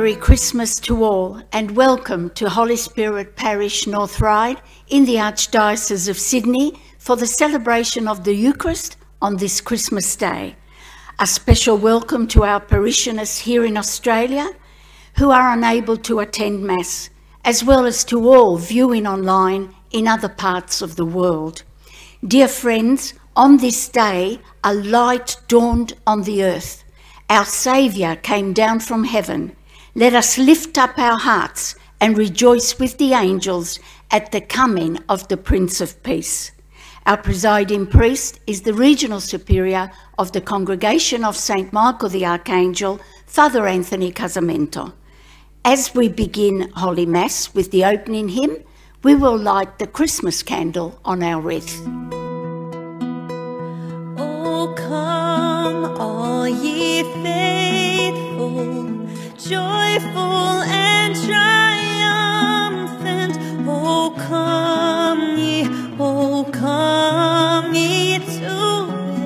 Merry Christmas to all and welcome to Holy Spirit Parish North Ryde in the Archdiocese of Sydney for the celebration of the Eucharist on this Christmas Day. A special welcome to our parishioners here in Australia who are unable to attend Mass, as well as to all viewing online in other parts of the world. Dear friends, on this day a light dawned on the earth. Our Saviour came down from heaven. Let us lift up our hearts and rejoice with the angels at the coming of the Prince of Peace. Our presiding priest is the Regional Superior of the Congregation of St. Michael the Archangel, Father Anthony Casamento. As we begin Holy Mass with the opening hymn, we will light the Christmas candle on our wreath. Oh, come, all ye faithful, joyful and triumphant. Oh, come ye to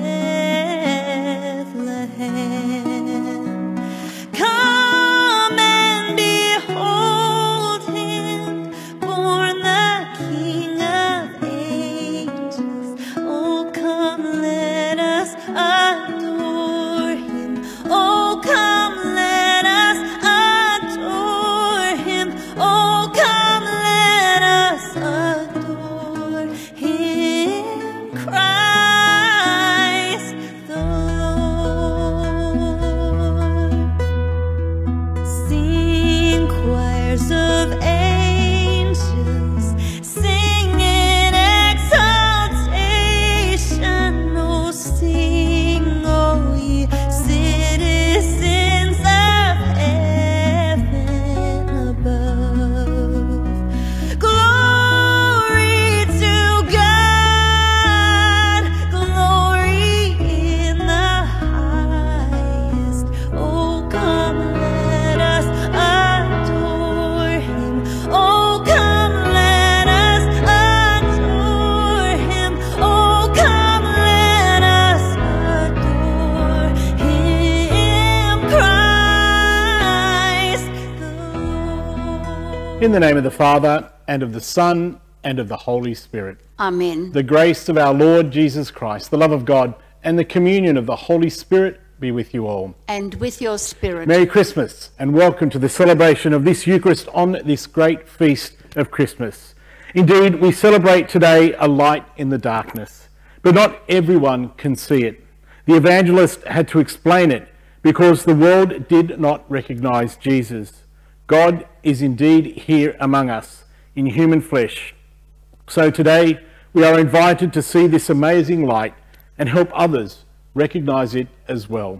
Bethlehem. Come and behold him, born the King of angels. Oh, come, let us adore him. Oh, come, let us adore him. Oh, come, let us adore him, Christ the Lord. Sing, choirs of angels, sing in exaltation. Oh, sing, oh, ye citizens of heaven above. Glory to God, glory in the highest. Oh, come, let us adore him. Oh, come, let us adore him. Oh, come, let us adore him, Christ the Lord. In the name of the Father, and of the Son, and of the Holy Spirit. Amen. The grace of our Lord Jesus Christ, the love of God, and the communion of the Holy Spirit be with you all. And with your spirit. Merry Christmas, and welcome to the celebration of this Eucharist on this great feast of Christmas. Indeed, we celebrate today a light in the darkness, but not everyone can see it. The evangelist had to explain it because the world did not recognize Jesus. God is indeed here among us in human flesh. So today we are invited to see this amazing light and help others recognize it as well.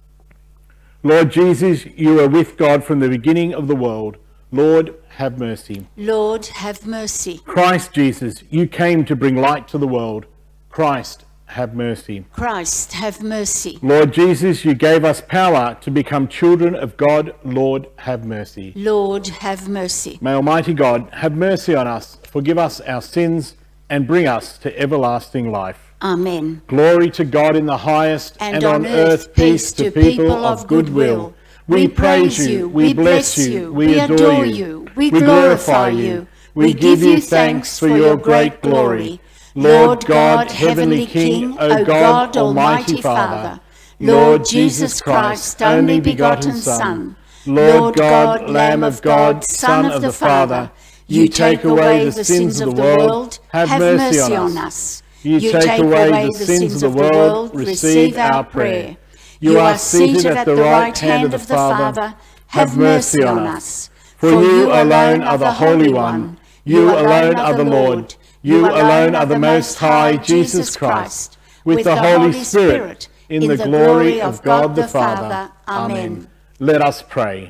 Lord Jesus, you are with God from the beginning of the world. Lord, have mercy. Lord, have mercy. Christ Jesus, you came to bring light to the world. Christ, have mercy. Christ, have mercy. Lord Jesus, you gave us power to become children of God. Lord, have mercy. Lord, have mercy. May Almighty God have mercy on us, forgive us our sins, and bring us to everlasting life. Amen. Glory to God in the highest, And on earth peace to people of good will. We praise you, we bless you, we adore you, we glorify you, we give you thanks for your great glory. Lord God, Heavenly King, O God, Almighty Father, Lord Jesus Christ, only begotten Son, Lord God, Lamb of God, Son of the Father, you take away the sins of the world, have mercy on us. You take away the sins of the world, receive our prayer. You are seated at the right hand of the Father, have mercy on us. For you alone are the Holy One, you alone are the Lord, you alone are the Most High, Jesus Christ, with the Holy Spirit, in the glory of God the Father. Amen. Let us pray.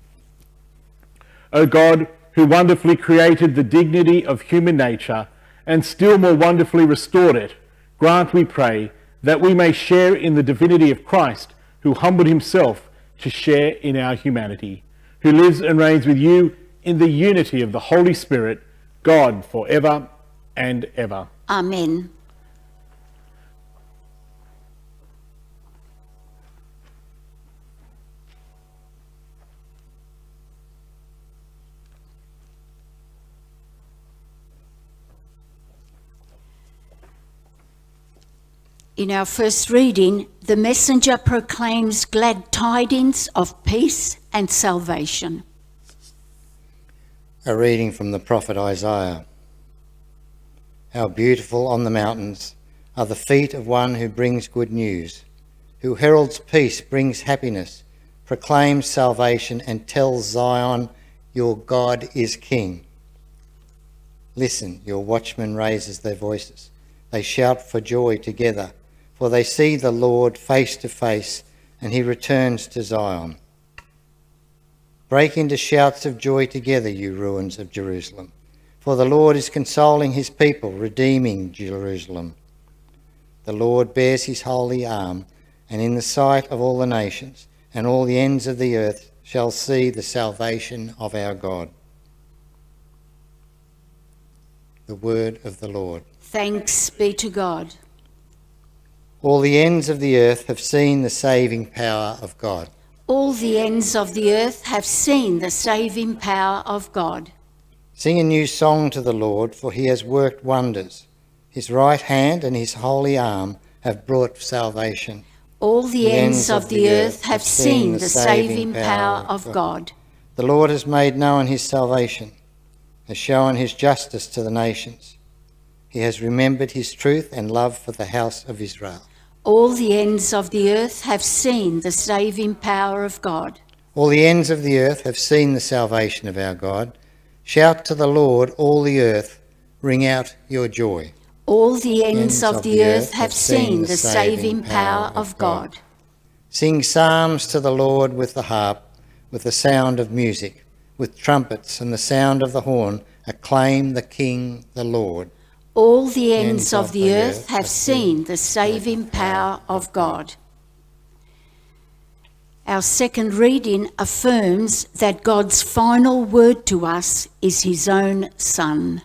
O God, who wonderfully created the dignity of human nature and still more wonderfully restored it, grant, we pray, that we may share in the divinity of Christ, who humbled himself to share in our humanity, who lives and reigns with you in the unity of the Holy Spirit, God, forever and ever. Amen. In our first reading, the messenger proclaims glad tidings of peace and salvation. A reading from the prophet Isaiah. How beautiful on the mountains are the feet of one who brings good news, who heralds peace, brings happiness, proclaims salvation, and tells Zion, your God is king. Listen, your watchmen raises their voices. They shout for joy together, for they see the Lord face to face, and he returns to Zion. Break into shouts of joy together, you ruins of Jerusalem, for the Lord is consoling his people, redeeming Jerusalem. The Lord bears his holy arm, and in the sight of all the nations, and all the ends of the earth shall see the salvation of our God. The word of the Lord. Thanks be to God. All the ends of the earth have seen the saving power of God. All the ends of the earth have seen the saving power of God. Sing a new song to the Lord, for he has worked wonders. His right hand and his holy arm have brought salvation. All the ends of the earth have seen the saving power of God. The Lord has made known his salvation, has shown his justice to the nations. He has remembered his truth and love for the house of Israel. All the ends of the earth have seen the saving power of God. All the ends of the earth have seen the salvation of our God. Shout to the Lord, all the earth, ring out your joy. All the ends of the earth have seen the saving power of God. Sing psalms to the Lord with the harp, with the sound of music, with trumpets and the sound of the horn. Acclaim the King, the Lord. All the ends of the earth have seen the saving power of God. Our second reading affirms that God's final word to us is his own Son.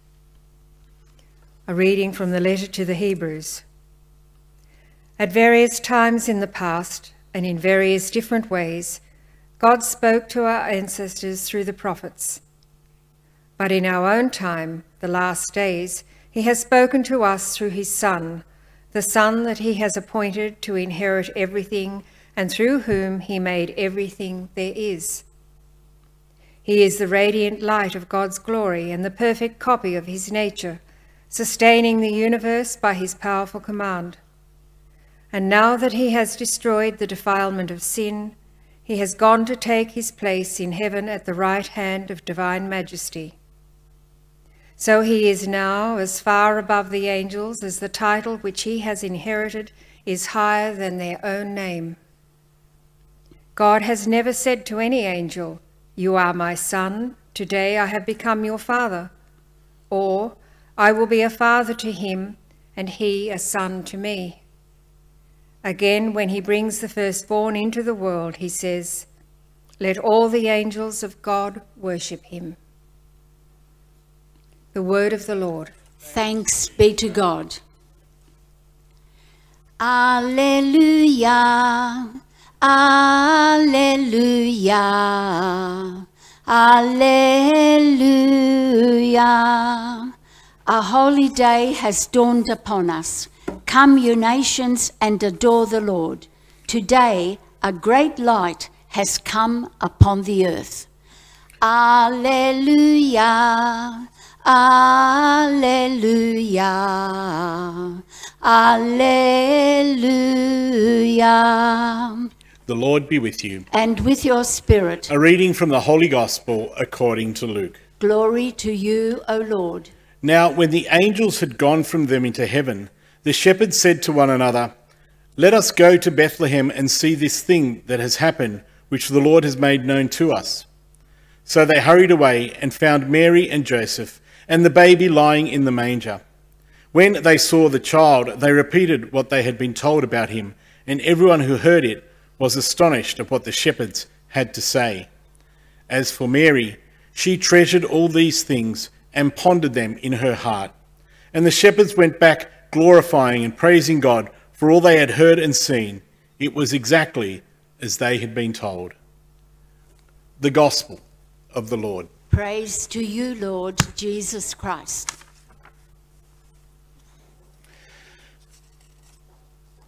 A reading from the letter to the Hebrews. At various times in the past, and in various different ways, God spoke to our ancestors through the prophets. But in our own time, the last days, he has spoken to us through his Son, the Son that he has appointed to inherit everything, and through whom he made everything there is. He is the radiant light of God's glory and the perfect copy of his nature, sustaining the universe by his powerful command. And now that he has destroyed the defilement of sin, he has gone to take his place in heaven at the right hand of divine majesty. So he is now as far above the angels as the title which he has inherited is higher than their own name. God has never said to any angel, "You are my son, today I have become your father," or "I will be a father to him, and he a son to me." Again, when he brings the firstborn into the world, he says, "Let all the angels of God worship him." The word of the Lord. Thanks be to God. Alleluia, alleluia, alleluia. A holy day has dawned upon us. Come, you nations, and adore the Lord. Today, a great light has come upon the earth. Alleluia, alleluia, alleluia. The Lord be with you. And with your spirit. A reading from the Holy Gospel according to Luke. Glory to you, O Lord. Now, when the angels had gone from them into heaven, the shepherds said to one another, "Let us go to Bethlehem and see this thing that has happened, which the Lord has made known to us." So they hurried away and found Mary and Joseph and the baby lying in the manger. When they saw the child, they repeated what they had been told about him, and everyone who heard it was astonished at what the shepherds had to say. As for Mary, she treasured all these things and pondered them in her heart. And the shepherds went back, glorifying and praising God for all they had heard and seen. It was exactly as they had been told. The Gospel of the Lord. Praise to you, Lord Jesus Christ.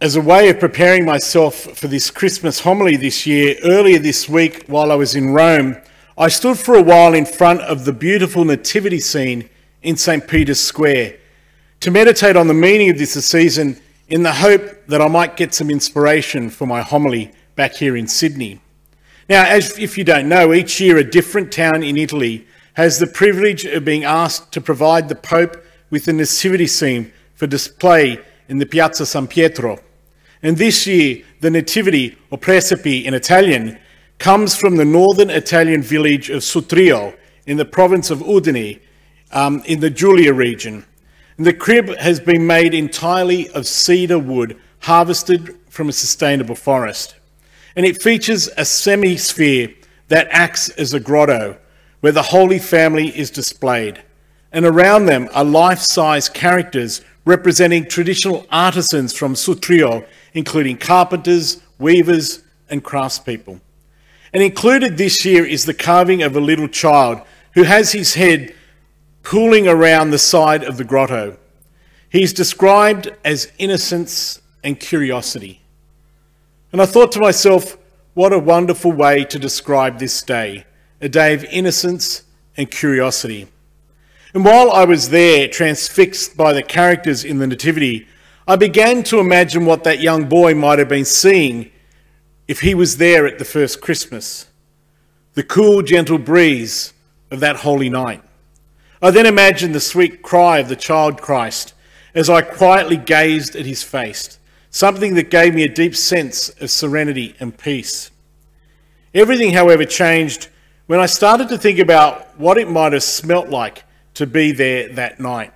as a way of preparing myself for this Christmas homily this year, earlier this week while I was in Rome, I stood for a while in front of the beautiful nativity scene in St. Peter's Square to meditate on the meaning of this season in the hope that I might get some inspiration for my homily back here in Sydney. Now, as if you don't know, each year a different town in Italy has the privilege of being asked to provide the Pope with a nativity scene for display in the Piazza San Pietro. And this year, the Nativity, or Presepe in Italian, comes from the northern Italian village of Sutrio in the province of Udine, in the Giulia region. And the crib has been made entirely of cedar wood harvested from a sustainable forest. And it features a semi-sphere that acts as a grotto where the Holy Family is displayed. And around them are life-size characters representing traditional artisans from Sutrio, including carpenters, weavers, and craftspeople. And included this year is the carving of a little child who has his head pooling around the side of the grotto. He is described as innocence and curiosity. And I thought to myself, what a wonderful way to describe this day, a day of innocence and curiosity. And while I was there, transfixed by the characters in the Nativity, I began to imagine what that young boy might have been seeing if he was there at the first Christmas. The cool, gentle breeze of that holy night. I then imagined the sweet cry of the child Christ as I quietly gazed at his face, something that gave me a deep sense of serenity and peace. Everything, however, changed when I started to think about what it might have smelt like to be there that night.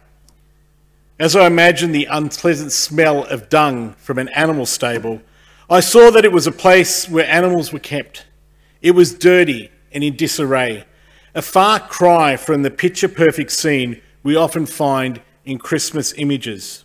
As I imagined the unpleasant smell of dung from an animal stable, I saw that it was a place where animals were kept. It was dirty and in disarray, a far cry from the picture-perfect scene we often find in Christmas images.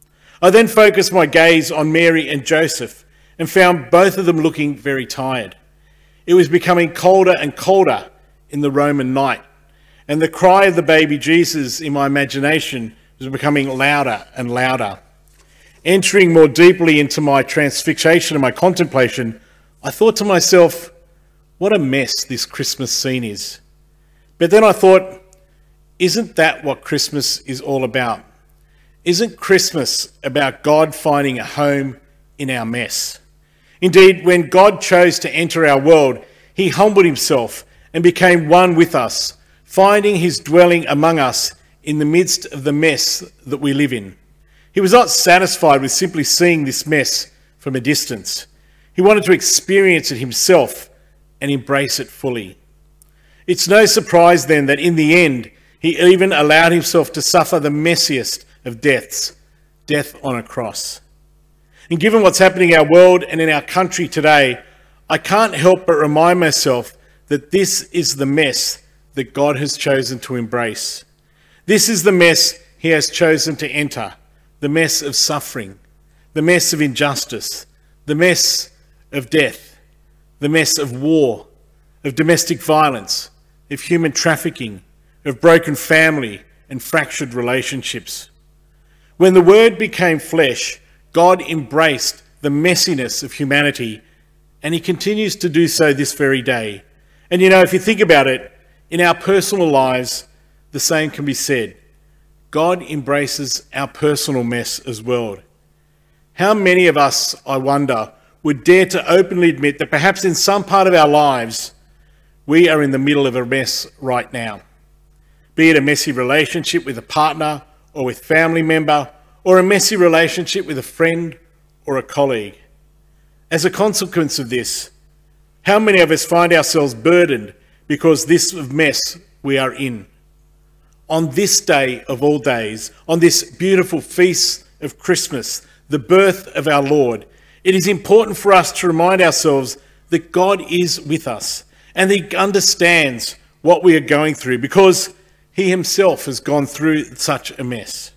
I then focused my gaze on Mary and Joseph and found both of them looking very tired. It was becoming colder and colder in the Roman night, and the cry of the baby Jesus in my imagination was becoming louder and louder. Entering more deeply into my transfixation and my contemplation, I thought to myself, what a mess this Christmas scene is. But then I thought, isn't that what Christmas is all about? Isn't Christmas about God finding a home in our mess? Indeed, when God chose to enter our world, he humbled himself and became one with us, finding his dwelling among us in the midst of the mess that we live in. He was not satisfied with simply seeing this mess from a distance. He wanted to experience it himself and embrace it fully. It's no surprise then that in the end, he even allowed himself to suffer the messiest of deaths, death on a cross. And given what's happening in our world and in our country today, I can't help but remind myself that this is the mess that God has chosen to embrace. This is the mess he has chosen to enter, the mess of suffering, the mess of injustice, the mess of death, the mess of war, of domestic violence, of human trafficking, of broken family and fractured relationships. When the Word became flesh, God embraced the messiness of humanity, and he continues to do so this very day. And you know, if you think about it, in our personal lives, the same can be said. God embraces our personal mess as well. How many of us, I wonder, would dare to openly admit that perhaps in some part of our lives, we are in the middle of a mess right now? Be it a messy relationship with a partner or with a family member, or a messy relationship with a friend or a colleague. As a consequence of this, how many of us find ourselves burdened because this mess we are in? On this day of all days, on this beautiful feast of Christmas, the birth of our Lord, it is important for us to remind ourselves that God is with us and he understands what we are going through because he himself has gone through such a mess.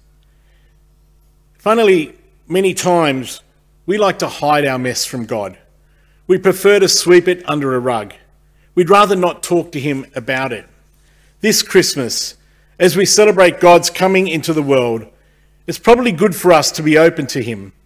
Finally, many times we like to hide our mess from God. We prefer to sweep it under a rug. We'd rather not talk to him about it. This Christmas, as we celebrate God's coming into the world, it's probably good for us to be open to him,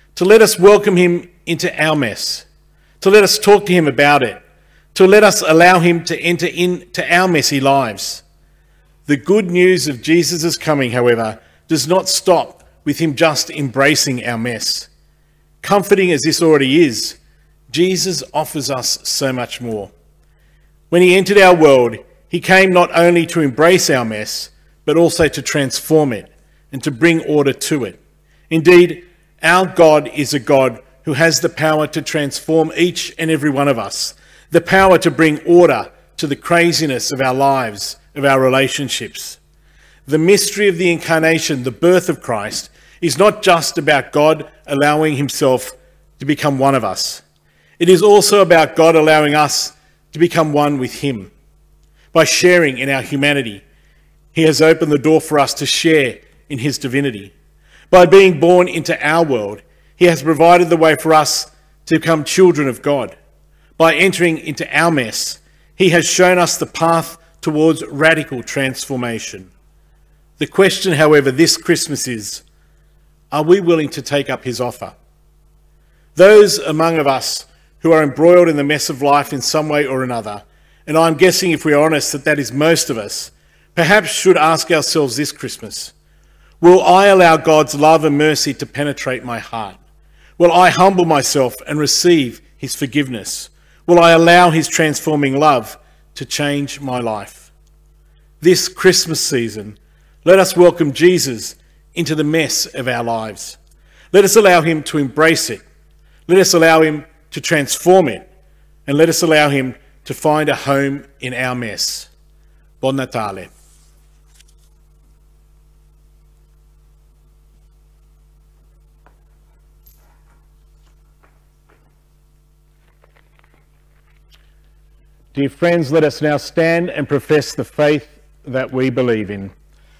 to let us welcome him into our mess, to let us talk to him about it, to let us allow him to enter into our messy lives. The good news of Jesus' coming, however, does not stop with him just embracing our mess. Comforting as this already is, Jesus offers us so much more. When he entered our world, he came not only to embrace our mess, but also to transform it and to bring order to it. Indeed, our God is a God who has the power to transform each and every one of us, the power to bring order to the craziness of our lives, of our relationships. The mystery of the incarnation, the birth of Christ, is not just about God allowing himself to become one of us. It is also about God allowing us to become one with him. By sharing in our humanity, he has opened the door for us to share in his divinity. By being born into our world, he has provided the way for us to become children of God. By entering into our mess, he has shown us the path towards radical transformation. The question, however, this Christmas is, are we willing to take up his offer? Those among us who are embroiled in the mess of life in some way or another, and I'm guessing if we are honest that is most of us, perhaps should ask ourselves this Christmas, will I allow God's love and mercy to penetrate my heart? Will I humble myself and receive his forgiveness? Will I allow his transforming love to change my life? This Christmas season, let us welcome Jesus into the mess of our lives. Let us allow him to embrace it. Let us allow him to transform it. And let us allow him to find a home in our mess. Buon Natale. Dear friends, let us now stand and profess the faith that we believe in.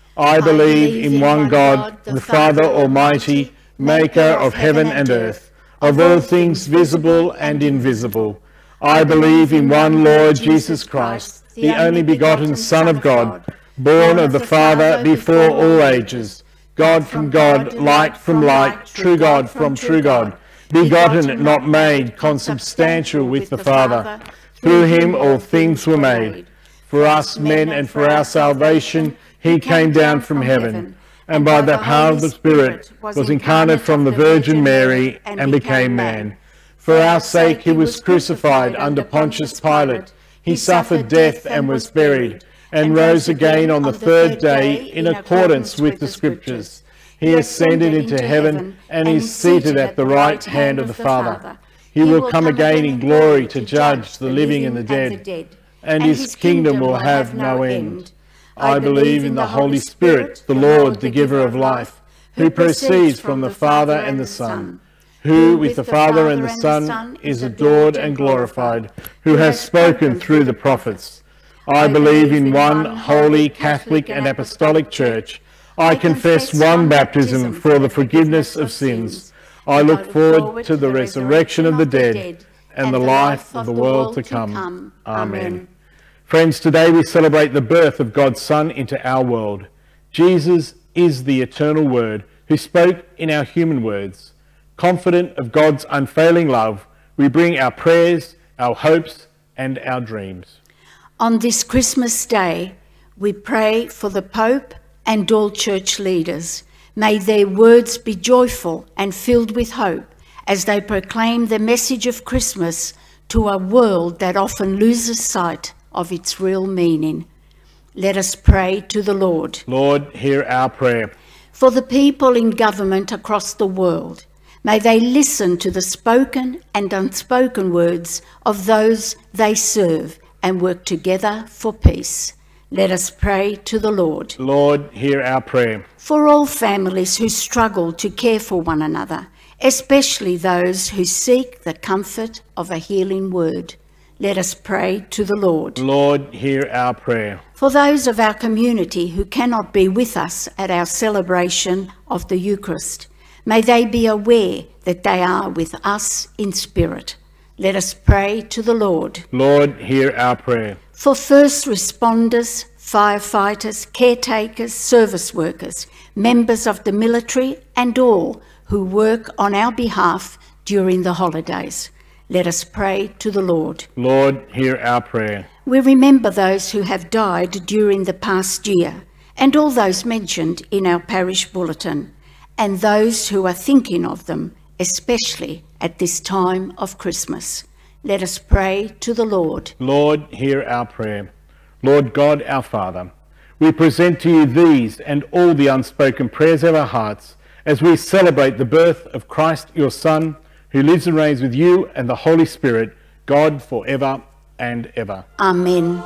I believe in one God, the Father Almighty, maker of heaven and earth, of all things visible and invisible. I believe in one Lord Jesus Christ, the only begotten Son of God, born of the Father before all ages, God from God, light from light, true God from true God, begotten, not made, consubstantial with the Father. Through him all things were made. For us men and for our salvation, he came down from heaven, and by the power of the Spirit was incarnate from the Virgin Mary and became man. For our sake he was crucified under Pontius Pilate. He suffered death and was buried, and rose again on the third day in accordance with the Scriptures. He ascended into heaven and is seated at the right hand of the Father. He will come again in glory to judge the living and the dead, and his kingdom will have no end. I believe in the Holy Spirit, the Lord, the giver of life, who proceeds from the Father and the Son, who with the Father and the Son is adored and glorified, who has spoken through the prophets. I believe in one holy, Catholic and Apostolic Church. I confess one baptism for the forgiveness of sins. I look forward to the resurrection of the dead and the life of the world to come. Amen. Friends, today we celebrate the birth of God's Son into our world. Jesus is the eternal Word who spoke in our human words. Confident of God's unfailing love, we bring our prayers, our hopes, and our dreams. On this Christmas Day, we pray for the Pope and all church leaders. May their words be joyful and filled with hope as they proclaim the message of Christmas to a world that often loses sight of its real meaning. Let us pray to the Lord. Lord, hear our prayer. For the people in government across the world, may they listen to the spoken and unspoken words of those they serve and work together for peace. Let us pray to the Lord. Lord, hear our prayer. For all families who struggle to care for one another, especially those who seek the comfort of a healing word, let us pray to the Lord. Lord, hear our prayer. For those of our community who cannot be with us at our celebration of the Eucharist, may they be aware that they are with us in spirit. Let us pray to the Lord. Lord, hear our prayer. For first responders, firefighters, caretakers, service workers, members of the military, and all who work on our behalf during the holidays. Let us pray to the Lord. Lord, hear our prayer. We remember those who have died during the past year, and all those mentioned in our parish bulletin, and those who are thinking of them, especially at this time of Christmas. Let us pray to the Lord. Lord, hear our prayer. Lord God, our Father, we present to you these and all the unspoken prayers of our hearts as we celebrate the birth of Christ, your Son, who lives and reigns with you and the Holy Spirit, God, forever and ever. Amen.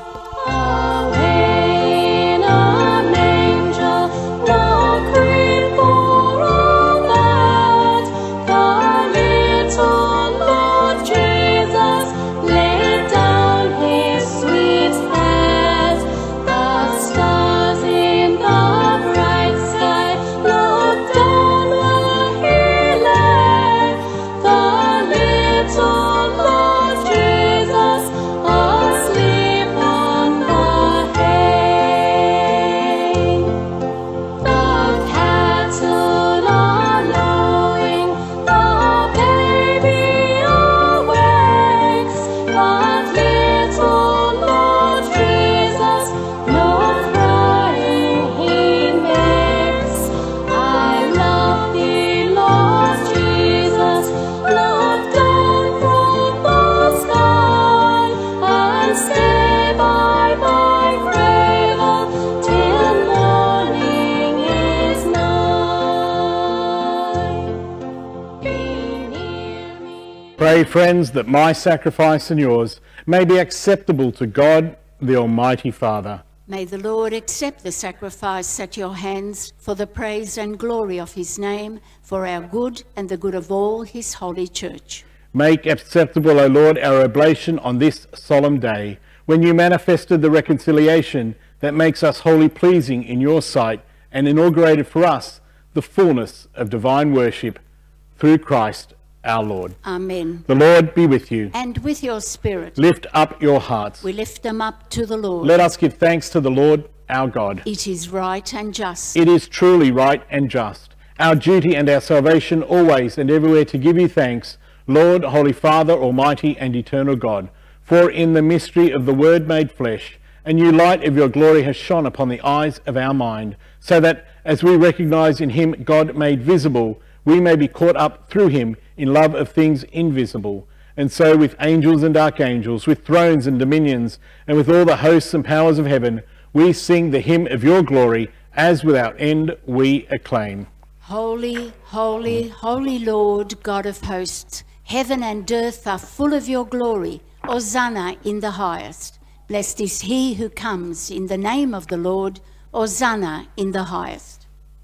Pray, friends, that my sacrifice and yours may be acceptable to God, the Almighty Father. May the Lord accept the sacrifice at your hands for the praise and glory of his name, for our good and the good of all his holy church. Make acceptable, O Lord, our oblation on this solemn day, when you manifested the reconciliation that makes us wholly pleasing in your sight and inaugurated for us the fullness of divine worship through Christ our Lord. Amen. The Lord be with you. And with your spirit. Lift up your hearts. We lift them up to the Lord. Let us give thanks to the Lord our God. It is right and just. It is truly right and just, our duty and our salvation always and everywhere to give you thanks, Lord, Holy Father, Almighty and eternal God. For in the mystery of the Word made flesh, a new light of your glory has shone upon the eyes of our mind, so that as we recognize in him God made visible, we may be caught up through him in love of things invisible. And so with angels and archangels, with thrones and dominions, and with all the hosts and powers of heaven, we sing the hymn of your glory, as without end we acclaim. Holy, holy, holy Lord, God of hosts, heaven and earth are full of your glory. Hosanna in the highest. Blessed is he who comes in the name of the Lord. Hosanna in the highest.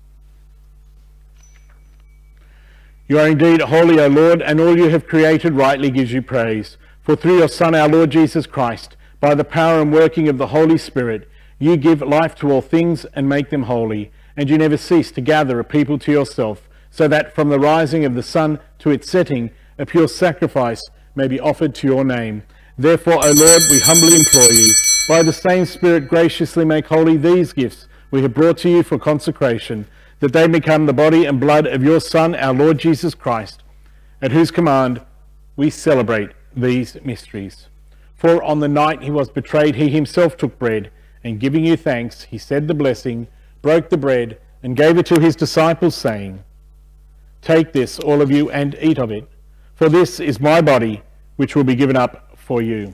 You are indeed holy, O Lord, and all you have created rightly gives you praise. For through your Son, our Lord Jesus Christ, by the power and working of the Holy Spirit, you give life to all things and make them holy, and you never cease to gather a people to yourself, so that from the rising of the sun to its setting, a pure sacrifice may be offered to your name. Therefore, O Lord, we humbly implore you, by the same Spirit graciously make holy these gifts we have brought to you for consecration, that they become the body and blood of your Son, our Lord Jesus Christ, at whose command we celebrate these mysteries. For on the night he was betrayed, he himself took bread, and giving you thanks, he said the blessing, broke the bread, and gave it to his disciples, saying, "Take this, all of you, and eat of it, for this is my body, which will be given up for you."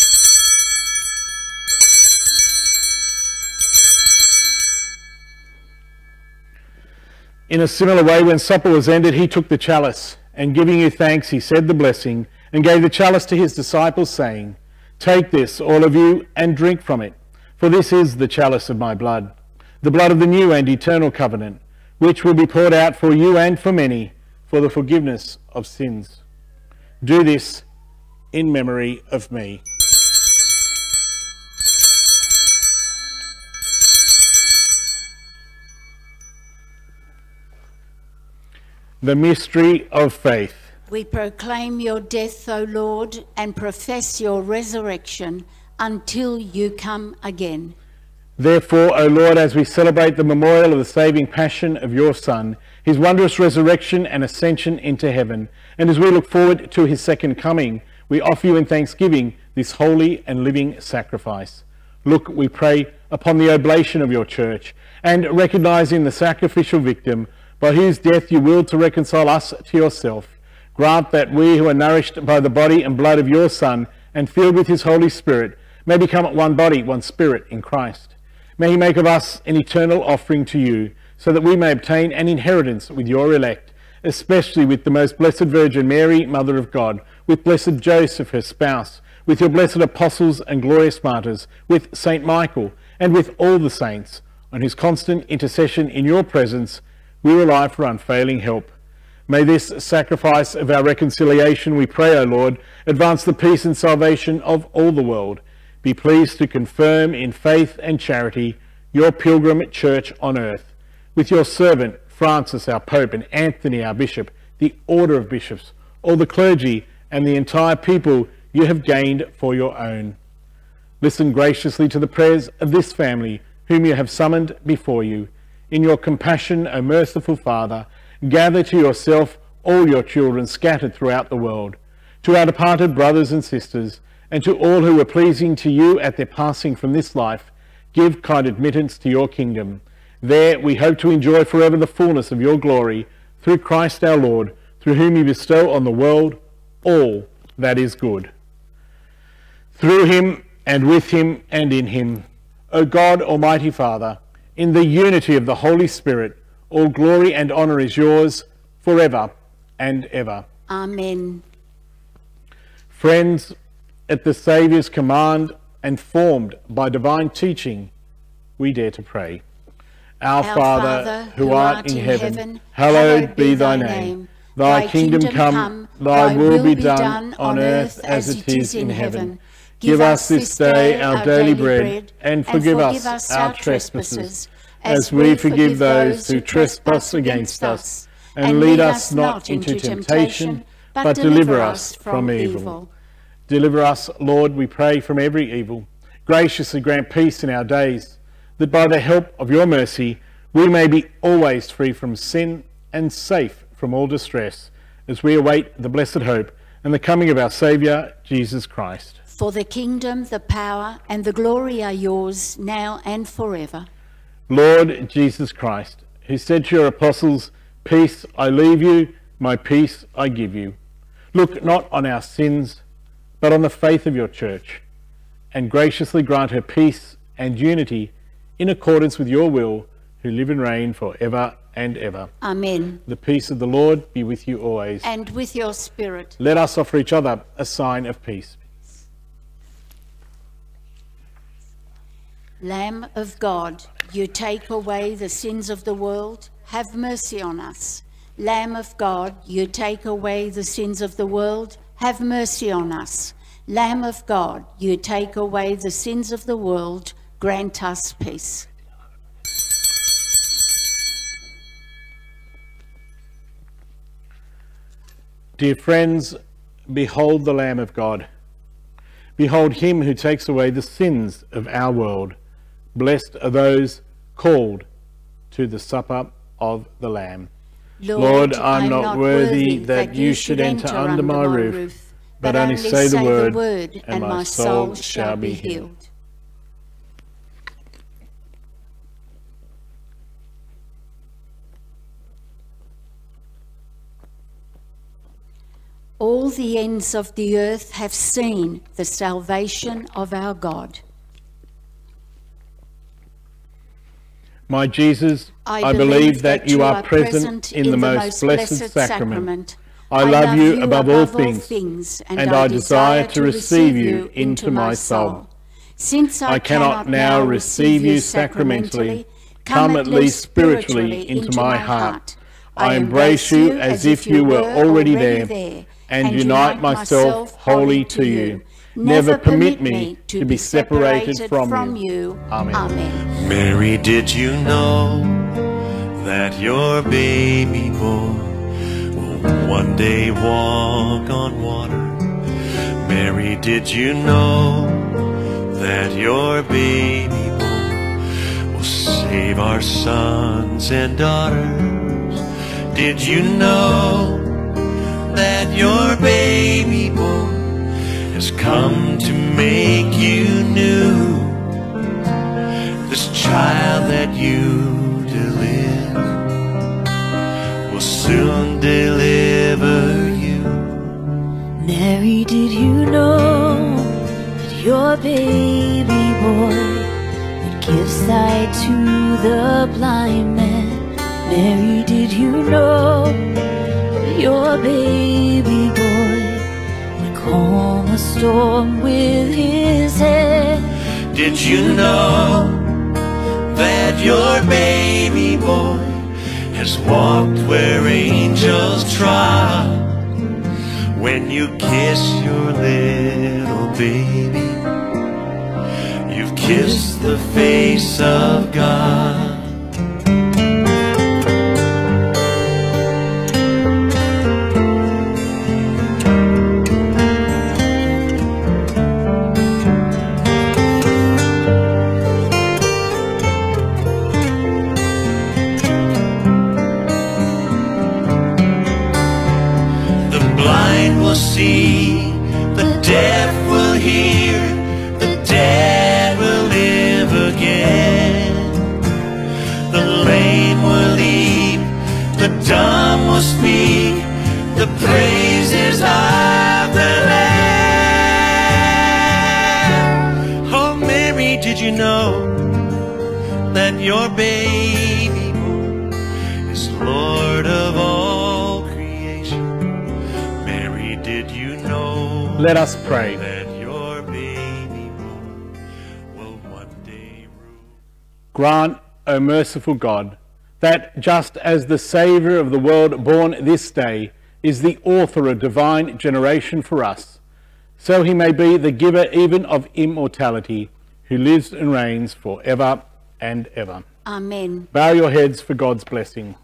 In a similar way, when supper was ended, he took the chalice, and giving you thanks, he said the blessing, and gave the chalice to his disciples, saying, "Take this, all of you, and drink from it, for this is the chalice of my blood, the blood of the new and eternal covenant, which will be poured out for you and for many, for the forgiveness of sins. Do this in memory of me." The mystery of faith. We proclaim your death, O Lord, and profess your resurrection until you come again. Therefore, O Lord, as we celebrate the memorial of the saving passion of your Son, his wondrous resurrection and ascension into heaven, and as we look forward to his second coming, we offer you in thanksgiving this holy and living sacrifice. Look, we pray, upon the oblation of your church, and recognizing the sacrificial victim, by whose death you willed to reconcile us to yourself, grant that we who are nourished by the body and blood of your Son, and filled with his Holy Spirit, may become one body, one spirit in Christ. May he make of us an eternal offering to you, so that we may obtain an inheritance with your elect, especially with the most blessed Virgin Mary, Mother of God, with blessed Joseph, her spouse, with your blessed apostles and glorious martyrs, with Saint Michael, and with all the saints, on whose constant intercession in your presence we rely for unfailing help. May this sacrifice of our reconciliation, we pray, O Lord, advance the peace and salvation of all the world. Be pleased to confirm in faith and charity your pilgrim church on earth, with your servant Francis, our Pope, and Anthony, our Bishop, the order of bishops, all the clergy, and the entire people you have gained for your own. Listen graciously to the prayers of this family, whom you have summoned before you. In your compassion, O merciful Father, gather to yourself all your children scattered throughout the world. To our departed brothers and sisters, and to all who were pleasing to you at their passing from this life, give kind admittance to your kingdom. There we hope to enjoy forever the fullness of your glory, through Christ our Lord, through whom you bestow on the world all that is good. Through him, and with him, and in him, O God, Almighty Father, in the unity of the Holy Spirit, all glory and honour is yours, forever and ever. Amen. Friends, at the Saviour's command and formed by divine teaching, we dare to pray. Our Father, who art in heaven, hallowed be thy name. Thy kingdom come, thy will be done on earth as it is in heaven. Give us this day our daily bread, and forgive us our trespasses, as we forgive those who trespass against us. And lead us not into temptation, but deliver us from evil. Deliver us, Lord, we pray, from every evil. Graciously grant peace in our days, that by the help of your mercy we may be always free from sin and safe from all distress, as we await the blessed hope and the coming of our Saviour, Jesus Christ. For the kingdom, the power, and the glory are yours, now and forever. Lord Jesus Christ, who said to your apostles, "Peace I leave you, my peace I give you," look not on our sins, but on the faith of your church, and graciously grant her peace and unity in accordance with your will, who live and reign for ever and ever. Amen. The peace of the Lord be with you always. And with your spirit. Let us offer each other a sign of peace. Lamb of God, you take away the sins of the world, have mercy on us. Lamb of God, you take away the sins of the world, have mercy on us. Lamb of God, you take away the sins of the world, grant us peace. Dear friends, behold the Lamb of God. Behold him who takes away the sins of our world. Blessed are those called to the supper of the Lamb. Lord, I'm not worthy that you should enter under my roof, but only say the word, and my soul shall be healed. All the ends of the earth have seen the salvation of our God. My Jesus, I believe that you are present in the most blessed sacrament. I love you above all things, and I desire to receive you into my soul. Since I cannot now receive you sacramentally, come at least spiritually into my heart. I embrace you as if you were already there, and unite myself wholly to you. Never permit me to be separated from you. Amen. Mary, did you know that your baby boy will one day walk on water? Mary, did you know that your baby boy save our sons and daughters. Did you know that your baby boy has come to make you new? This child that you deliver will soon deliver you. Mary, did you know that your baby boy would give sight to the blind man? Mary, did you know that your baby boy would calm a storm with his hand? Did you know that your baby boy has walked where angels trod? When you kiss your little baby, you've kissed the face of God. See, the deaf will hear, the dead will live again. The lame will leap, the dumb will speak, the praises of the Lamb. Oh Mary, did you know that your baby is Lord of all creation? Mary, did you know? Let us pray. That your baby boy will one day rule. Grant, O merciful God, that just as the Saviour of the world born this day is the author of divine generation for us, so he may be the giver even of immortality, who lives and reigns for ever and ever. Amen. Bow your heads for God's blessing.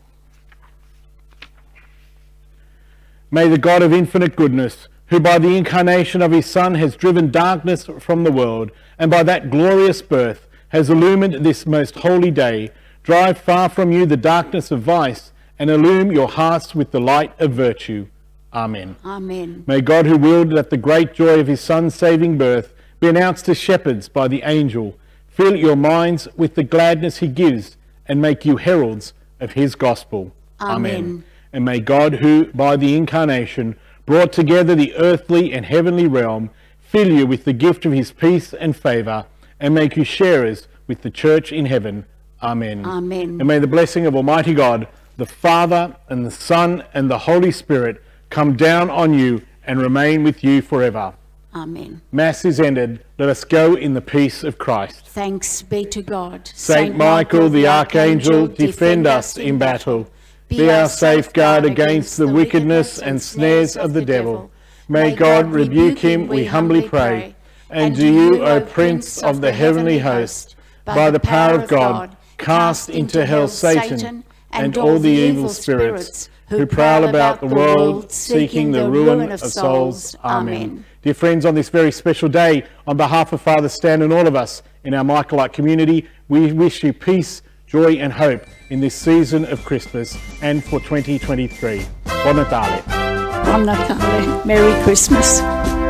May the God of infinite goodness, who by the incarnation of his Son has driven darkness from the world, and by that glorious birth has illumined this most holy day, drive far from you the darkness of vice, and illume your hearts with the light of virtue. Amen. Amen. May God, who willed that the great joy of his Son's saving birth be announced to shepherds by the angel, fill your minds with the gladness he gives, and make you heralds of his gospel. Amen. And may God, who by the incarnation brought together the earthly and heavenly realm, fill you with the gift of his peace and favour, and make you sharers with the church in heaven. Amen. Amen. And may the blessing of Almighty God, the Father and the Son and the Holy Spirit come down on you and remain with you forever. Amen. Mass is ended. Let us go in the peace of Christ. Thanks be to God. Saint Michael the Archangel, defend us in battle. Be our safeguard against the wickedness and snares of the devil. May God rebuke him, we humbly pray. And do you, O Prince of the heavenly host, by the power of God, cast into hell Satan and all the evil spirits who prowl about the world seeking the ruin of souls. Amen. Dear friends, on this very special day, on behalf of Father Stan and all of us in our Michaelite community, we wish you peace, joy and hope in this season of Christmas and for 2023. Buon Natale. Buon Natale. Merry Christmas.